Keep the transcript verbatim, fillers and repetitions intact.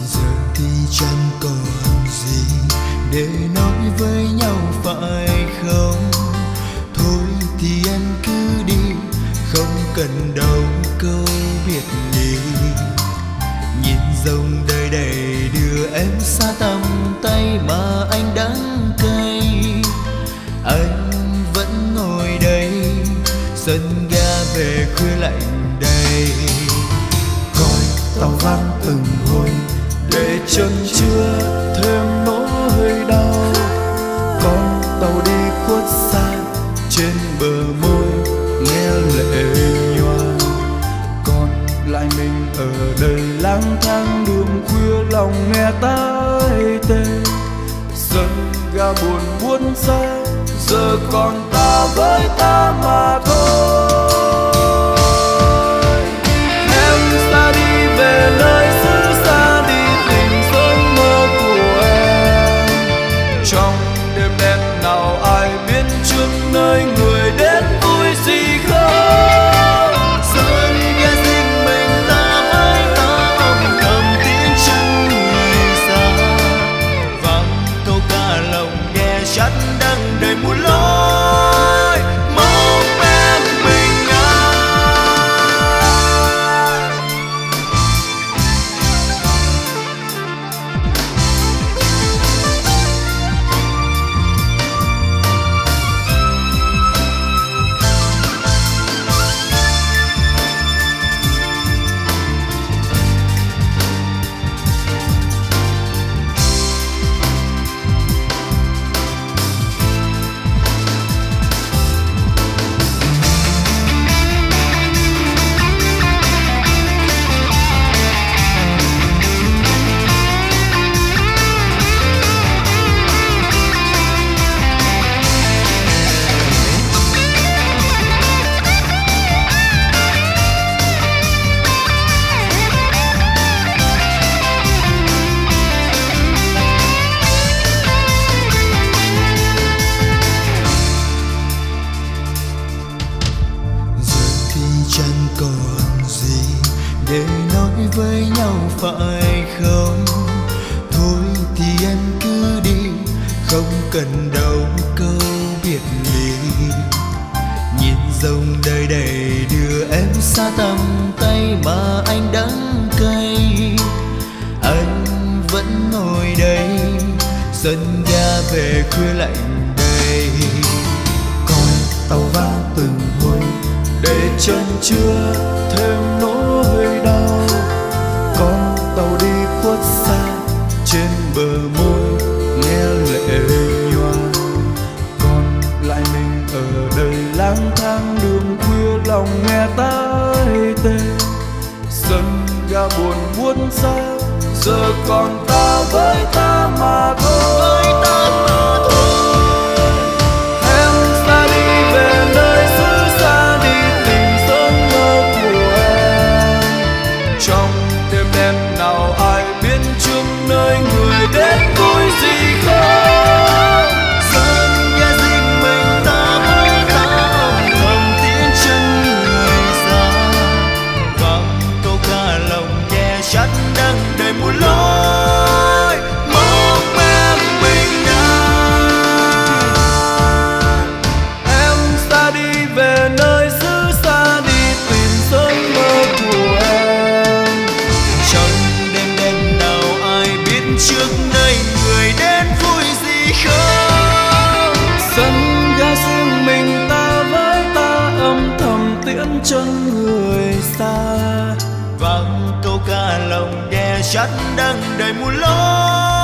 Giờ thì chẳng còn gì để nói với nhau phải không? Thôi thì em cứ đi, không cần đâu câu biệt ly. Nhìn dòng đời đầy đưa em xa tầm tay mà anh đắng cay. Anh vẫn ngồi đây, sân ga về khuya lạnh đầy. Coi tàu vang từng hồi để chân chưa thêm nỗi đau. Con tàu đi khuất xa trên bờ môi nghe lệ nhòa. Còn lại mình ở đây lang thang đường khuya, lòng nghe tai tê. Sân ga buồn buồn xa, giờ còn ta với ta mà thôi. Em xa đi về nơi xứ xa, đi tìm giấc mơ của em. Trong đêm đen nào ai biết trước nơi người đến vui gì không? Sân ga riêng mình ta với ta, âm thầm tiếng chân người xa. Vang câu ca lòng nghe chát đang đầy muôn lối, mong em bình an. Chẳng còn gì để nói với nhau phải không? Thôi thì em cứ đi, không cần đâu câu biệt ly. Nhìn dòng đời đầy đưa em xa tầm tay mà anh đắng cay. Anh vẫn ngồi đây, sân ga về khuya lạnh đầy. Coi tàu vang từng hồi để chân chưa thêm nỗi đau. Con tàu đi khuất xa trên bờ môi nghe lệ nhòa. Còn lại mình ở đây lang thang đường khuya, lòng nghe tai tê. Sân ga buồn buồn xa, giờ còn ta với ta mà thôi. Em xa đi về nơi xứ xa, đi tìm giấc mơ của em. Trong đêm đen nào ai biết trước nơi người đến vui gì không? Sân ga riêng mình ta với ta, âm thầm tiếng chân người xa. Vang câu ca lòng nghe chát đang đầy muôn lối, mong em bình an. Em xa đi về nơi xứ xa, đi tìm giấc mơ của em. Trong đêm đen nào ai biết trước nơi người đến vui gì không? Sân ga riêng mình ta với ta, âm thầm tiễn chân người xa. Vang câu ca lòng nghe chát đang đầy muôn lối.